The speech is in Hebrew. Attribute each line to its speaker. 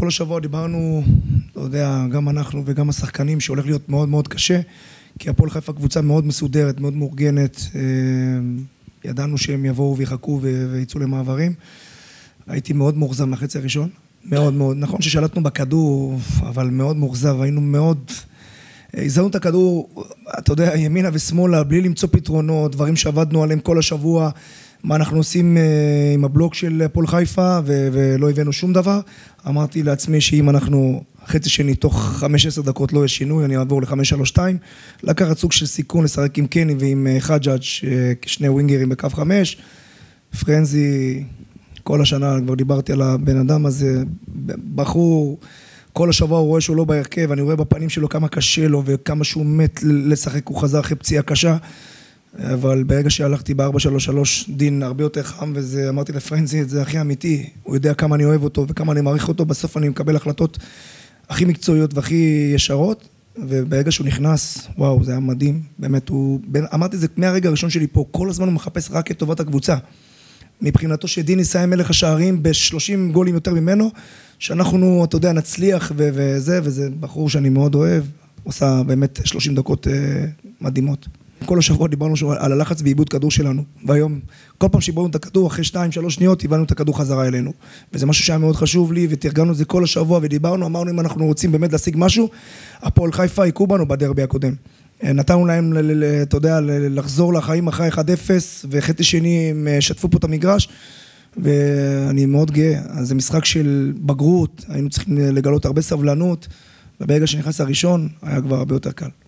Speaker 1: כל השבוע דיברנו, לא יודע, גם אנחנו וגם השחקנים, שהולך להיות מאוד מאוד קשה, כי הפועל חיפה קבוצה מאוד מסודרת, מאוד מאורגנת, ידענו שהם יבואו ויחכו ויצאו למעברים. הייתי מאוד מאוכזב מהחצי הראשון, מאוד מאוד, נכון ששלטנו בכדור, אבל מאוד מאוכזב, היינו מאוד, הזרנו את הכדור, אתה יודע, ימינה ושמאלה, בלי למצוא פתרונות, דברים שעבדנו עליהם כל השבוע, מה אנחנו עושים עם הבלוק של הפועל חיפה, ולא הבאנו שום דבר. אמרתי לעצמי שאם אנחנו חצי שני, תוך 15 דקות לא יהיה שינוי, אני אעבור ל-5-3-2, לקחת סוג של סיכון, לשחק עם קני ועם חג'אג' כשני ווינגרים בקו 5, פרנזי, כל השנה כבר דיברתי על הבן אדם הזה, בחור, כל השבוע הוא רואה שהוא לא בהרכב, אני רואה בפנים שלו כמה קשה לו וכמה שהוא מת לשחק, הוא חזר אחרי פציעה קשה, אבל ברגע שהלכתי ב-4-3-3 דין הרבה יותר חם, וזה, אמרתי לפרנזי, זה הכי אמיתי, הוא יודע כמה אני אוהב אותו וכמה אני מעריך אותו, בסוף אני מקבל החלטות הכי מקצועיות והכי ישרות, וברגע שהוא נכנס, וואו, זה היה מדהים, באמת הוא, אמרתי זה מהרגע הראשון שלי פה, כל הזמן הוא מחפש רק את טובת הקבוצה, מבחינתו שדין יסיים מלך השערים ב-30 גולים יותר ממנו, שאנחנו, אתה יודע, נצליח וזה בחור שאני מאוד אוהב, עושה באמת 30 דקות מדהימות. כל השבוע דיברנו על הלחץ בעיבוד כדור שלנו, והיום, כל פעם שבאנו את הכדור, אחרי 2-3 שניות, הבאנו את הכדור חזרה אלינו. וזה משהו שהיה מאוד חשוב לי, ותרגלנו את זה כל השבוע, ודיברנו, אמרנו אם אנחנו רוצים באמת להשיג משהו, הפועל חיפה יקו בנו בדרבי הקודם. נתנו להם, אתה יודע, לחזור לחיים אחרי 1-0, וחצי שני הם שטפו פה את המגרש, ואני מאוד גאה. אז זה משחק של בגרות, היינו צריכים לגלות הרבה סבלנות, וברגע שנכנס הראשון, היה כבר הרבה יותר קל.